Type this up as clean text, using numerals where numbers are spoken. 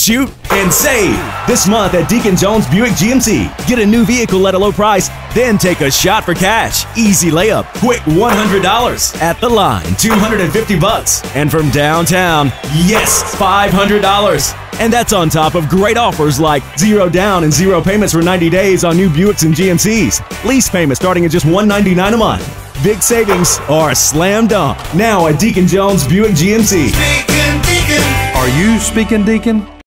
shoot, and save. This month at Deacon Buick-GMC. Get a new vehicle at a low price, then take a shot for cash. Easy layup, quick $100. At the line, $250. And from downtown, yes, $500. And that's on top of great offers like 0 down and 0 payments for 90 days on new Buicks and GMCs. Lease payments starting at just $199 a month. Big savings are a slam dunk. Now at Deacon Buick-GMC. Are you speaking, Deacon?